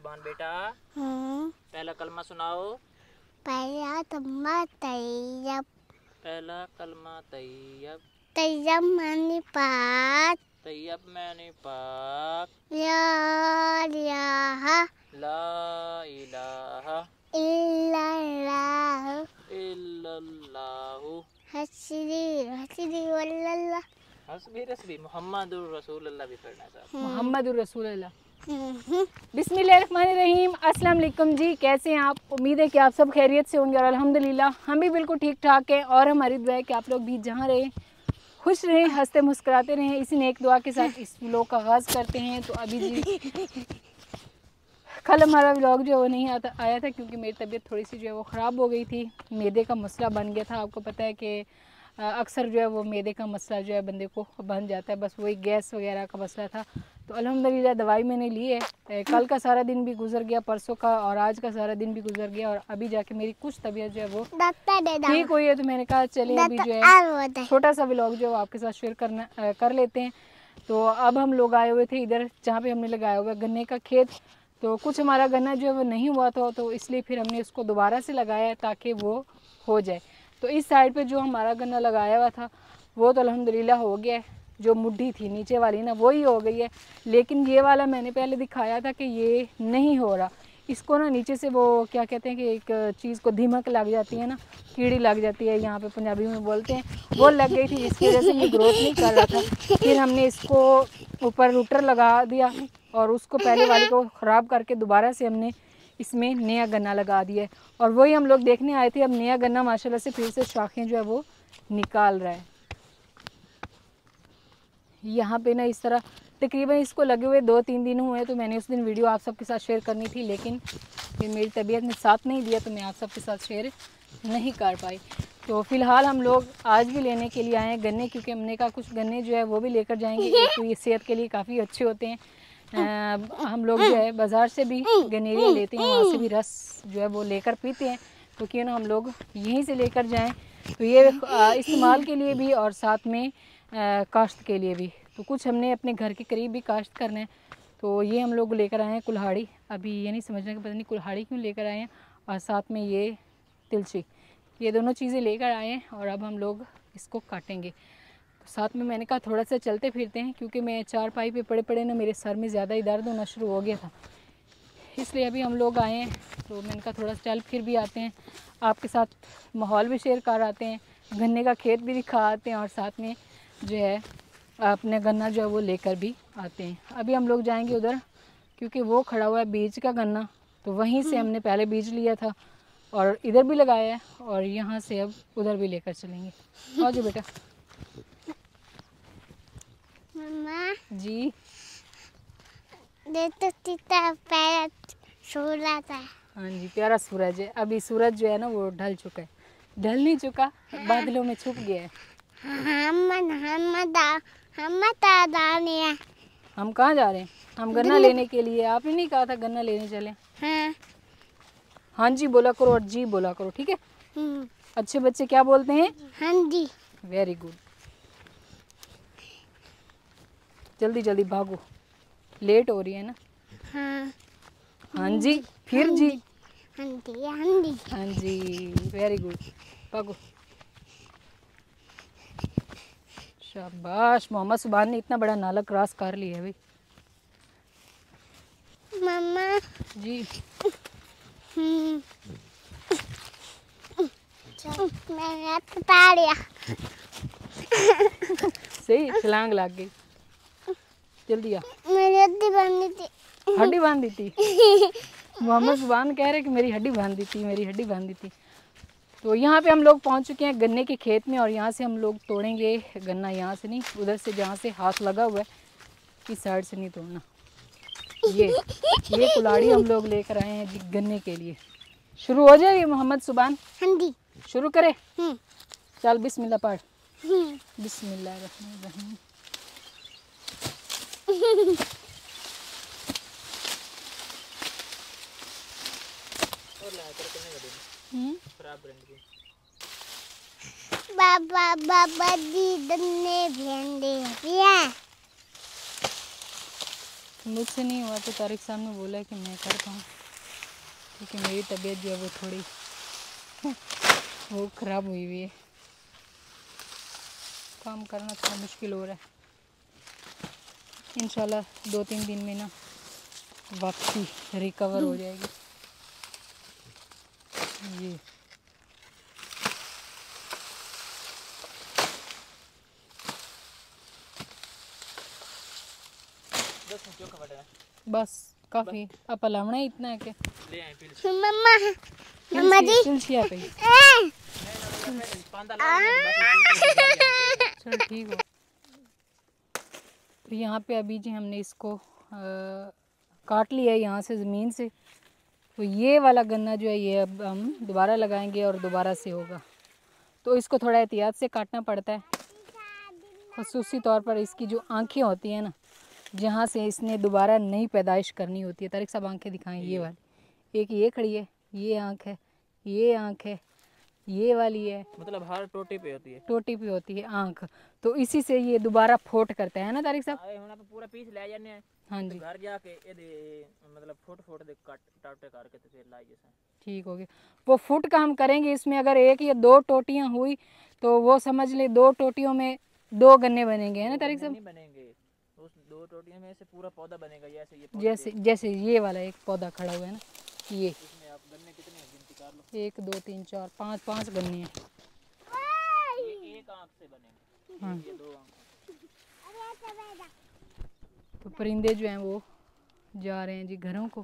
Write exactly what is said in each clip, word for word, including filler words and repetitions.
सुभान बेटा। हम्म। पहला कलमा सुनाओ। पहला कलमा तैयब। पहला कलमा तैयब। तैयब माने पाक। तैयब माने पाक। ला इलाहा ला इलाहा इल्लल्लाह इल्लल्लाहु हस्बी हस्बी वल्लल्लाह हस्बी रस्बी मुहम्मदुर रसूलुल्लाह भी पढ़ना साहब। मुहम्मदुर रसूलुल्लाह। बिस्मिल्लाहिर्रहमानिर्रहीम। अस्सलाम वालेकुम जी, कैसे हैं आप? उम्मीद है कि आप सब खैरियत से होंगे और अल्हम्दुलिल्लाह हम भी बिल्कुल ठीक ठाक हैं। और हमारी दुआ है कि आप लोग भी जहाँ रहें खुश रहें, हंसते मुस्कुराते रहें। इसी नेक दुआ के साथ इस व्लॉग का आगाज़ करते हैं। तो अभी जी कल हमारा व्लॉग जो है वो नहीं आता आया था क्योंकि मेरी तबीयत थोड़ी सी जो है वो ख़राब हो गई थी। मैदे का मसला बन गया था। आपको पता है कि अक्सर जो है वो मैदे का मसला जो है बंदे को बन जाता है, बस वही गैस वगैरह का मसला था। तो अल्हम्दुलिल्लाह दवाई मैंने ली है। कल का सारा दिन भी गुजर गया, परसों का और आज का सारा दिन भी गुजर गया और अभी जाके मेरी कुछ तबीयत जो है वो ठीक हुई है। तो मैंने कहा चलिए अभी जो है छोटा सा व्लॉग जो है आपके साथ शेयर करना कर लेते हैं। तो अब हम लोग आए हुए थे इधर जहाँ पे हमने लगाया हुआ है गन्ने का खेत। तो कुछ हमारा गन्ना जो है वो नहीं हुआ था, तो इसलिए फिर हमने इसको दोबारा से लगाया ताकि वो हो जाए। तो इस साइड पे जो हमारा गन्ना लगाया हुआ था वो तो अल्हम्दुलिल्लाह हो गया है। जो मुड्ढी थी नीचे वाली ना वही हो गई है, लेकिन ये वाला मैंने पहले दिखाया था कि ये नहीं हो रहा। इसको ना नीचे से वो क्या कहते हैं कि एक चीज़ को दीमक लग जाती है ना, कीड़ी लग जाती है, यहाँ पे पंजाबी में बोलते हैं, वो लग गई थी जिसकी वजह से ये ग्रोथ नहीं कर रहा था। फिर हमने इसको ऊपर रूटर लगा दिया और उसको पहले वाले को ख़राब करके दोबारा से हमने इसमें नया गन्ना लगा दिया है। और वही हम लोग देखने आए थे। अब नया गन्ना माशाल्लाह से फिर से शाखें जो है वो निकाल रहा है। यहाँ पे ना इस तरह तकरीबन इसको लगे हुए दो तीन दिन हुए, तो मैंने उस दिन वीडियो आप सबके साथ शेयर करनी थी, लेकिन फिर मेरी तबीयत ने साथ नहीं दिया तो मैं आप सबके साथ शेयर नहीं कर पाई। तो फ़िलहाल हम लोग आज भी लेने के लिए आए हैं गन्ने, क्योंकि हमने का कुछ गन्ने जो है वो भी लेकर जाएंगे। एक तो ये सेहत के लिए काफ़ी अच्छे होते हैं। आ, हम लोग जो है बाज़ार से भी गन्नेरिया लेते हैं, वहाँ से भी रस जो है वो लेकर पीते हैं। तो क्यों ना हम लोग यहीं से लेकर जाएँ, तो ये इस्तेमाल के लिए भी और साथ में आ, काश्त के लिए भी। तो कुछ हमने अपने घर के करीब भी काश्त करना है। तो ये हम लोग लेकर आए हैं कुल्हाड़ी। अभी ये नहीं समझना कि पता नहीं कुल्हाड़ी क्यों लेकर आए हैं, और साथ में ये तिलची, ये दोनों चीज़ें लेकर आए हैं और अब हम लोग इसको काटेंगे। तो साथ में मैंने कहा थोड़ा सा चलते फिरते हैं, क्योंकि मैं चार पाई पे पड़े पड़े ना मेरे सर में ज़्यादा ही दर्द होना शुरू हो गया था, इसलिए अभी हम लोग आए हैं। तो मैंने कहा थोड़ा सा चल फिर भी आते हैं, आपके साथ माहौल भी शेयर कर आते हैं, गन्ने का खेत भी दिखा आते हैं और साथ में जो है अपने गन्ना जो है वो लेकर भी आते हैं। अभी हम लोग जाएंगे उधर, क्योंकि वो खड़ा हुआ है बीज का गन्ना, तो वहीं से हमने पहले बीज लिया था और इधर भी लगाया है, और यहाँ से अब उधर भी लेकर चलेंगे। आओ जो बेटा। मम्मा जी देखो कितना प्यारा सूरज है। हाँ जी, प्यारा सूरज है। अभी सूरज जो है ना वो ढल चुका है, ढल नहीं चुका, बादलों में छुप गया है। हम हम दा हम दादाने हैं। हम कहाँ जा रहे हैं? हम गन्ना लेने के लिए। आपने नहीं कहा था गन्ना लेने चले? हाँ हाँ जी बोला करो और जी बोला करो, ठीक है? अच्छे बच्चे क्या बोलते हैं? हाँ जी। Very good. जल्दी जल्दी भागो, लेट हो रही है ना। हाँ हाँ जी, फिर जी। हाँ जी हाँ जी हाँ जी, वेरी गुड, भागो। शाबाश, मोहम्मद सुभान ने इतना बड़ा नाला क्रॉस कर लिया है भाई। मम्मा जी हम्म मैंने पता लिया। सही, छलांग लग गई। जल्दी आ। मेरी हड्डी बांधी थी। हड्डी बांध दी थी? मोहम्मद सुभान कह रहे कि मेरी हड्डी बांध दी थी, मेरी हड्डी बांध दी थी। तो यहाँ पे हम लोग पहुँच चुके हैं गन्ने के खेत में, और यहाँ से हम लोग तोड़ेंगे गन्ना। यहाँ से नहीं, उधर से जहाँ से हाथ लगा हुआ है इस साइड से नहीं तोड़ना। ये ये कुल्हाड़ी हम लोग लेकर आए हैं गन्ने के लिए। शुरू हो जाएगी मोहम्मद सुभान? हाँ जी। शुरू करें? चल बिस्मिल्लाह पढ़। बिस्मिल्लाह रहमान रहीम। बाबा बाबा दी दन्ने भेंडे दिया। मुझसे नहीं हुआ तो तारिक साहब ने बोला कि मैं करता हूँ, क्योंकि मेरी तबीयत जो है वो थोड़ी वो ख़राब हुई हुई है, काम करना थोड़ा मुश्किल हो रहा है। इंशाल्लाह दो तीन दिन में ना वापसी रिकवर हो जाएगी। ये दस मिनट क्यों खबर है बस काफ़ी अब अलावना ही इतना है कि ले आए फिर मम्मा मम्मा जी तुलसिया पे ए, पांदा ला बाकी चल ठीक हो। तो यहाँ पे अभी जी हमने इसको आ, काट लिया है यहाँ से ज़मीन से। तो ये वाला गन्ना जो है ये अब हम दोबारा लगाएंगे और दोबारा से होगा, तो इसको थोड़ा एहतियात से काटना पड़ता है। ख़ुसूसी तौर पर इसकी जो आँखें होती हैं ना, जहाँ से इसने दोबारा नई पैदाइश करनी होती है। तारिक साहब आँखें दिखाएं, ये वाली एक ये खड़ी है, ये आँख है, ये आँख है, ये वाली है, मतलब हर टोटी पे होती है। टोटी पे होती है आँख। तो इसी से ये दोबारा फोट करता है ना तारिक साहब। आए हुन आप पूरा पीस ले जाने हैं हाँ ते जी घर जाके एदे मतलब फुट फुट दे कट टाटे करके तो फिर लाई जैसा ठीक हो गया। वो फुट का हम करेंगे, इसमें अगर एक या दो टोटियाँ हुई तो वो समझ ले दो टोटियों में दो गन्ने बनेंगे, है ना तारिक साहब। नहीं बनेंगे, उस दो टोटियों में से पूरा पौधा बनेगा। जैसे ये पौधा जैसे जैसे ये वाला एक पौधा खड़ा हुआ है ना, ये इसमें आप गन्ने कितने हैं गिनती कर लो। एक दो तीन चार पाँच पाँच गन्ने हैं। ये एक आंख से बनेंगे। हाँ। ये दो आंख। तो परिंदे जो हैं वो जा रहे हैं जी घरों को।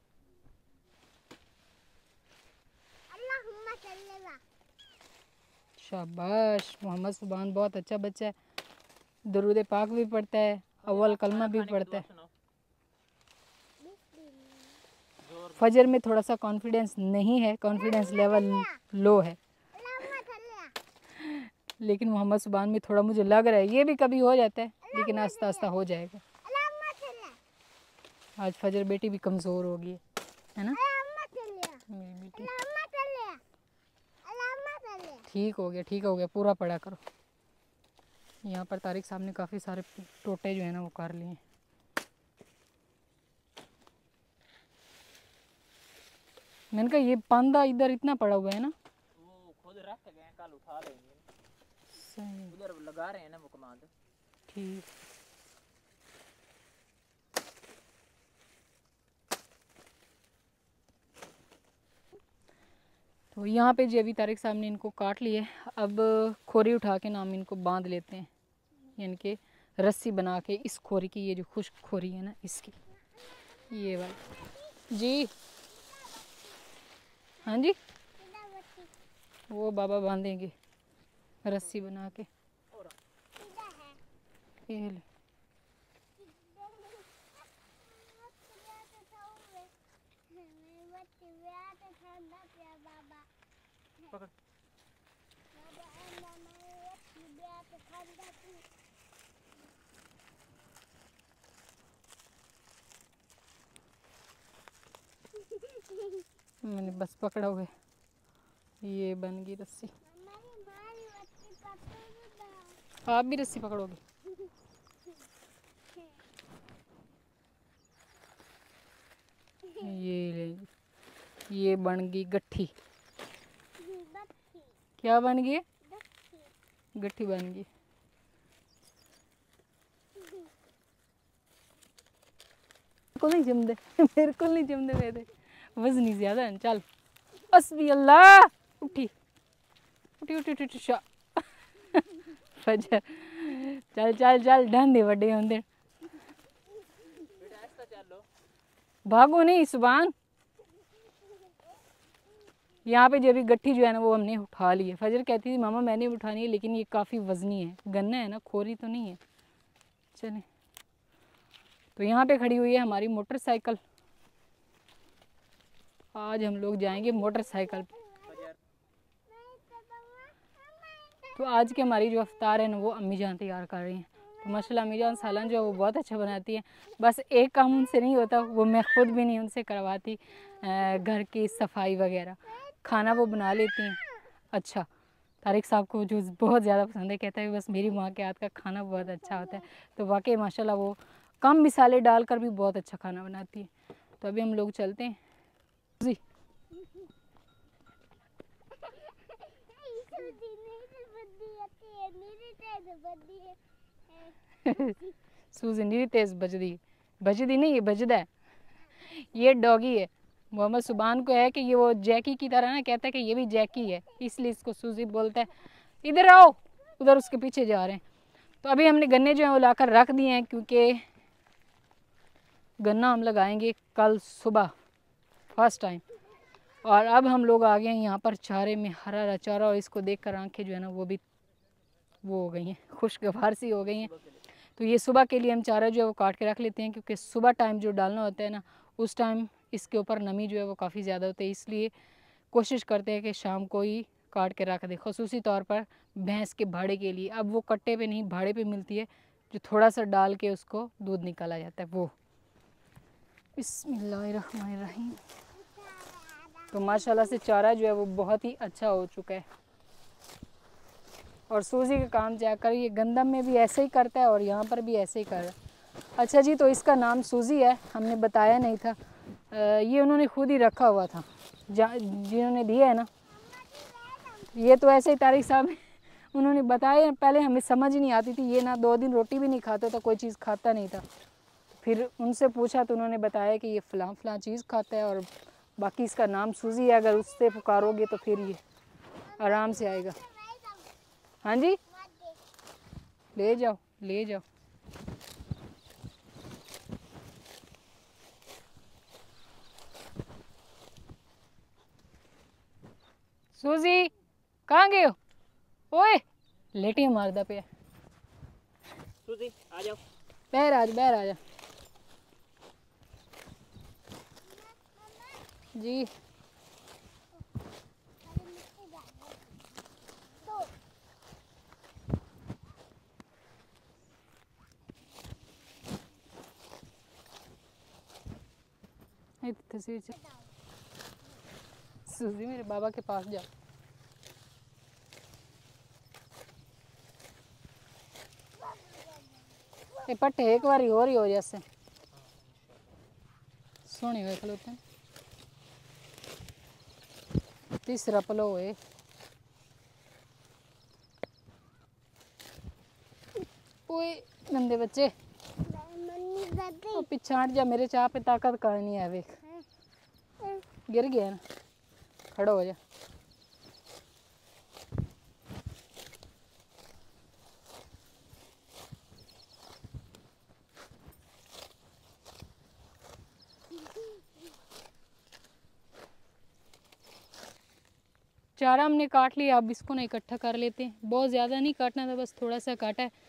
शाबाश, मोहम्मद सुभान बहुत अच्छा बच्चा है, दरूद पाक भी पढ़ता है, अव्वल कलमा भी पढ़ता है। फजर में थोड़ा सा कॉन्फिडेंस नहीं है, कॉन्फिडेंस लेवल लो है, लेकिन मोहम्मद सुभान में थोड़ा मुझे लग रहा है, ये भी कभी हो जाता है लेकिन आस्ता आस्ता हो जाएगा। आज फजर बेटी भी कमज़ोर हो गई है ना मेरी बेटी। ठीक हो गया ठीक हो गया, पूरा पढ़ा करो। यहाँ पर तारिक साहब ने काफ़ी सारे टोटे जो है ना वो कर लिए हैं। मैंने कहा ये पांदा इधर इतना पड़ा हुआ है ना, वो खुद रख के गए, कल उठा लेंगे। सही उधर लगा रहे हैं ना वो कमांड। ठीक। तो यहाँ पे जी अभी तारिक साहब ने इनको काट लिए, अब खोरी उठा के नाम इनको बांध लेते हैं, यानी कि रस्सी बना के इस खोरी की, ये जो खुश्क खोरी है ना इसकी, ये वाली जी। हाँ जी वो बाबा बांधेंगे रस्सी बना के। ये ले। पकड़। मैंने बस पकड़ा हुआ है, ये बन गई रस्सी। आप भी रस्सी पकड़ोगे? ये ले, ये बन गई गट्ठी। क्या बन गई? गट्ठी बन गई। को नहीं जमदे मेरे को नहीं जमदे मेरे वजनी ज्यादा है। चल अस्बी अल्लाह, उठी उठी उठी उठी, उठी शा फजर चल चल चल ढंडे वड्डे होंदे, भागो नहीं सुभान। यहाँ पे जो भी गट्ठी जो है ना वो हमने उठा ली है। फजर कहती थी मामा मैंने उठानी है, लेकिन ये काफ़ी वजनी है, गन्ना है ना, खोरी तो नहीं है। चलें, तो यहाँ पे खड़ी हुई है हमारी मोटरसाइकिल। आज हम लोग जाएंगे मोटरसाइकिल पे। तो आज की हमारी जो अफ्तार है ना वो अम्मी जान तैयार कर रही हैं। तो माशाल्लाह अम्मी जान सालन जो है वो बहुत अच्छा बनाती है। बस एक काम उनसे नहीं होता, वो मैं ख़ुद भी नहीं उनसे करवाती, घर की सफाई वगैरह। खाना वो बना लेती हैं अच्छा। तारिक साहब को जो बहुत ज़्यादा पसंद है, कहता है बस मेरी माँ के हाथ का खाना बहुत अच्छा होता है। तो वाकई माशाल्लाह वो कम मिसाले डालकर भी बहुत अच्छा खाना बनाती है। तो अभी हम लोग चलते हैं जी। सूजी नहीं तेज बजदी, बजदी नहीं ये बजदा है, ये डॉगी है। मोहम्मद सुबान को है कि ये वो जैकी की तरह ना कहता है कि ये भी जैकी है, इसलिए इसको सूजी बोलता है। इधर आओ, उधर उसके पीछे जा रहे हैं। तो अभी हमने गन्ने जो हैं वो लाकर रख दिए हैं, क्योंकि गन्ना हम लगाएंगे कल सुबह फर्स्ट टाइम। और अब हम लोग आ गए हैं यहाँ पर चारे में, हरा हरा चारा, और इसको देखकर आंखें जो है ना वो भी वो हो गई हैं, खुशगवार सी हो गई हैं। तो ये सुबह के लिए हम चारा जो है वो काट के रख लेते हैं, क्योंकि सुबह टाइम जो डालना होता है ना उस टाइम इसके ऊपर नमी जो है वो काफ़ी ज़्यादा होती है, इसलिए कोशिश करते हैं कि शाम को ही काट के रख दें, ख़ुसूसी तौर पर भैंस के भाड़े के लिए। अब वो कट्टे पे नहीं भाड़े पे मिलती है, जो थोड़ा सा डाल के उसको दूध निकाला जाता है वो। बिस्मिल्लाहिर्रहमानिर्रहीम। तो माशाल्लाह से चारा जो है वो बहुत ही अच्छा हो चुका है। और सूजी का काम जाकर ये गंदम में भी ऐसे ही करता है और यहाँ पर भी ऐसे ही कर रहा है। अच्छा जी, तो इसका नाम सूजी है, हमने बताया नहीं था। ये उन्होंने खुद ही रखा हुआ था, जिन्होंने दिया है ना, ये तो ऐसे ही तारिक साहब उन्होंने बताया। पहले हमें समझ नहीं आती थी, ये ना दो दिन रोटी भी नहीं खाता था, कोई चीज़ खाता नहीं था। फिर उनसे पूछा तो उन्होंने बताया कि ये फ़लाँ फ़लाँ चीज़ खाता है और बाकी इसका नाम सूजी है। अगर उससे पुकारोगे तो फिर ये आराम से आएगा। हाँ जी, ले जाओ ले जाओ। सूजी कहाँ गए हो? ओए लेटी मारदा पे। सूजी आ जाओ, बहर आज बहर आ जा जी। तस्वीर सूजी मेरे बाबा के पास जा। ये पट्टे एक बार और ही हो जैसे सोने हुए खलोते। तीसरा पलो है। ओए गंदे बच्चे, पीछे हट जा, मेरे चाह पे ताकत का नहीं है। वेख गिर गया ना, खड़ा हो जा। चारा हमने काट लिया, अब इसको ना इकट्ठा कर लेते हैं। बहुत ज़्यादा नहीं काटना था, बस थोड़ा सा काटा है।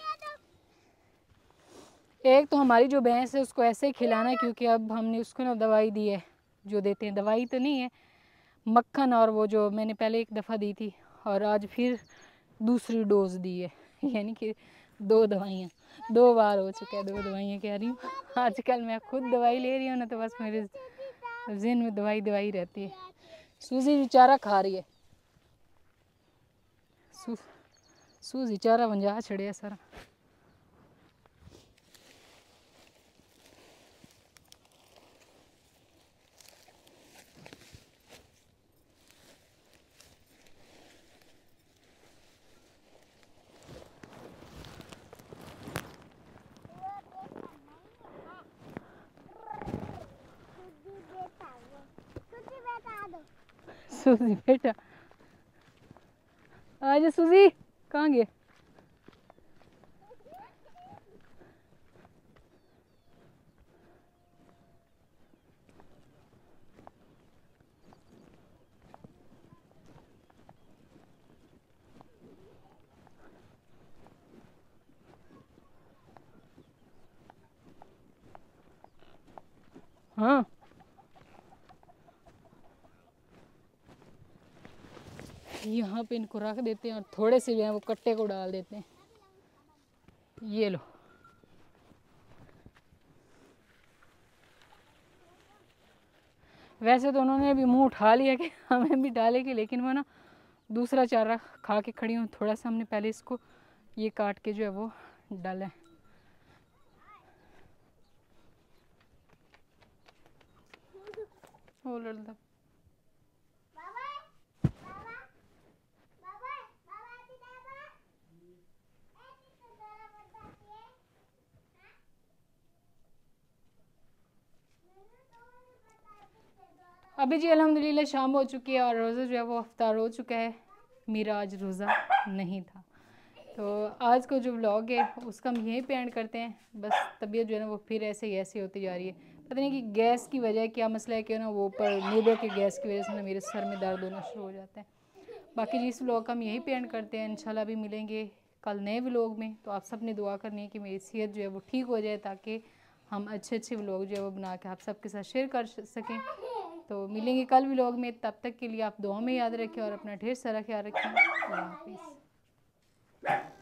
एक तो हमारी जो भैंस है उसको ऐसे ही खिलाना है, क्योंकि अब हमने उसको ना दवाई दी है, जो देते हैं, दवाई तो नहीं है, मक्खन, और वो जो मैंने पहले एक दफ़ा दी थी और आज फिर दूसरी डोज दी है, यानी कि दो दवाइयाँ, दो बार हो चुका है। दो दवाइयाँ कह रही हूँ, आजकल मैं खुद दवाई ले रही हूँ ना, तो बस मेरे ज़हन में दवाई दवाई रहती है। सूजी चारा खा रही है, सू सूजी चारा वंजा छड़िया सारा। सूजी बेटा आज सूजी कहाँ गए? हाँ यहाँ पे इनको रख देते हैं और थोड़े से जो है वो कट्टे को डाल देते हैं। ये लो, वैसे तो उन्होंने भी मुंह उठा लिया कि हमें भी डालेगी, लेकिन वो ना दूसरा चारा खा के खड़ी हूँ। थोड़ा सा हमने पहले इसको ये काट के जो है वो डाला है। हो लड़ता अभी जी अल्हम्दुलिल्लाह शाम हो चुकी है और रोज़ा जो है वो अफ्तार हो चुका है। मेरा आज रोज़ा नहीं था, तो आज को जो व्लॉग है उसका हम यहीं पे एंड करते हैं। बस तबीयत जो है ना वो फिर ऐसे ही ऐसे होती जा रही है, पता नहीं कि गैस की वजह क्या मसला है कि ना वो ऊपर नींबू के गैस की वजह से ना मेरे सर में दर्द होना शुरू हो जाता है। बाकी जी इस व्लॉग का हम यहीं पे एंड करते हैं। इंशाल्लाह भी मिलेंगे कल नए व्लॉग में। तो आप सब ने दुआ करनी है कि मेरी सेहत जो है वो ठीक हो जाए, ताकि हम अच्छे अच्छे व्लॉग जो है वो बना के आप सबके साथ शेयर कर सकें। तो मिलेंगे कल व्लॉग में, तब तक के लिए आप दुआ में याद रखें और अपना ढेर सारा ख्याल रखें। अल्लाह हाफिज़।